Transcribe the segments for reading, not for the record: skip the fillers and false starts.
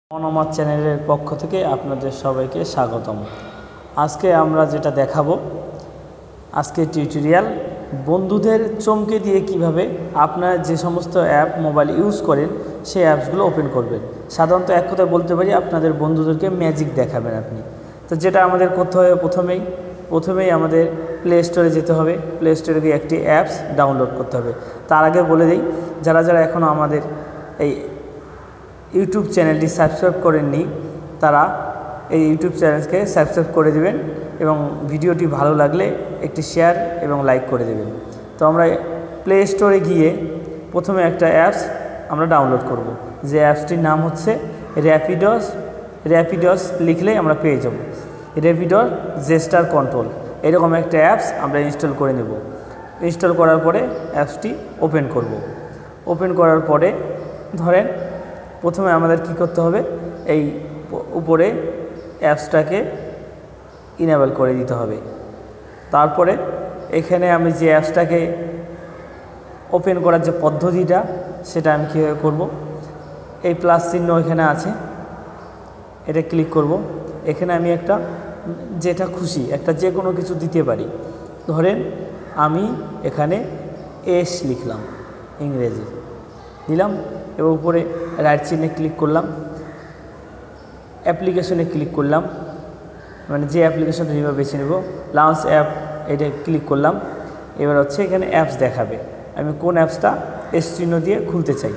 আমার চ্যানেলের পক্ষ থেকে আপনাদের সবাইকে স্বাগতম। আজকে আমরা যেটা দেখাবো, আজকে টিউটোরিয়াল বন্ধুদের চমকে দিয়ে কিভাবে আপনারা যে সমস্ত অ্যাপ মোবাইল ইউজ করেন সেই অ্যাপসগুলো ওপেন করবেন। সাধারণত এক কথায় বলতে পারি আপনাদের বন্ধুদেরকে ম্যাজিক দেখাবেন আপনি। তো যেটা আমাদের করতে হবে, প্রথমেই আমাদের প্লে স্টোরে যেতে হবে। প্লে স্টোরে গিয়ে একটি অ্যাপস ডাউনলোড করতে হবে। তার আগে বলে দিই, যারা এখনও আমাদের এই ইউটিউব চ্যানেলটি সাবস্ক্রাইব করেননি তারা এই ইউটিউব চ্যানেলকে সাবস্ক্রাইব করে দেবেন এবং ভিডিওটি ভালো লাগলে একটি শেয়ার এবং লাইক করে দেবেন। তো আমরা প্লে স্টোরে গিয়ে প্রথমে একটা অ্যাপস আমরা ডাউনলোড করব, যে অ্যাপসটির নাম হচ্ছে র্যাপিডস লিখলেই আমরা পেয়ে যাব। র্যাপিডস জেস্টার কন্ট্রোল, এরকম একটা অ্যাপস আমরা ইনস্টল করে নেব। ইনস্টল করার পরে অ্যাপসটি ওপেন করব। ওপেন করার পরে ধরেন প্রথমে আমাদের কি করতে হবে, এই উপরে অ্যাপসটাকে ইনেবল করে দিতে হবে। তারপরে এখানে আমি যে অ্যাপসটাকে ওপেন করার যে পদ্ধতিটা সেটা আমি কীভাবে করব, এই প্লাস চিহ্ন এখানে আছে, এটা ক্লিক করব। এখানে আমি একটা যেটা খুশি একটা যে কোনো কিছু দিতে পারি। ধরেন আমি এখানে এস লিখলাম, ইংরেজি দিলাম এবং উপরে রাইট চিহ্নে ক্লিক করলাম, অ্যাপ্লিকেশনে ক্লিক করলাম, মানে যে অ্যাপ্লিকেশনটা নিব বেছে নেব, লঞ্চ অ্যাপ এটা ক্লিক করলাম। এবার হচ্ছে এখানে অ্যাপস দেখাবে, আমি কোন অ্যাপসটা এস চিহ্ন দিয়ে খুলতে চাই।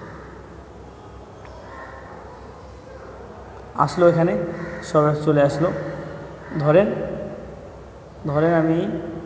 আসলো, এখানে সব অ্যাপস চলে আসলো। ধরেন আমি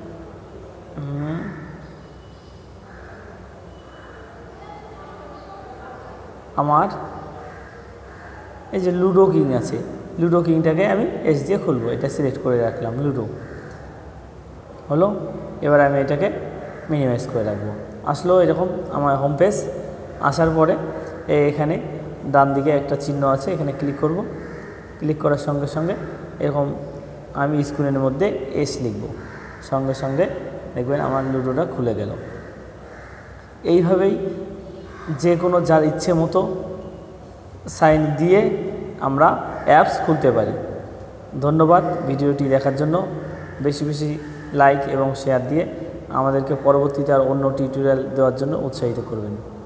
আমার এই যে লুডো কিং আছে, লুডো কিংটাকে আমি এস দিয়ে খুলবো, এটা সিলেক্ট করে রাখলাম, লুডো হলো। এবার আমি এটাকে মিনিমাইজ করে রাখবো। আসলো এরকম আমার হোম পেজ। আসার পরে এখানে ডান দিকে একটা চিহ্ন আছে, এখানে ক্লিক করব। ক্লিক করার সঙ্গে সঙ্গে এরকম আমি স্ক্রিনের মধ্যে এস লিখব, সঙ্গে সঙ্গে দেখবেন আমার লুডোটা খুলে গেল। এইভাবেই যে কোনো যার ইচ্ছে মতো সাইন দিয়ে আমরা অ্যাপস খুলতে পারি। ধন্যবাদ ভিডিওটি দেখার জন্য। বেশি বেশি লাইক এবং শেয়ার দিয়ে আমাদেরকে পরবর্তীতে আর অন্য টিউটোরিয়াল দেওয়ার জন্য উৎসাহিত করবেন।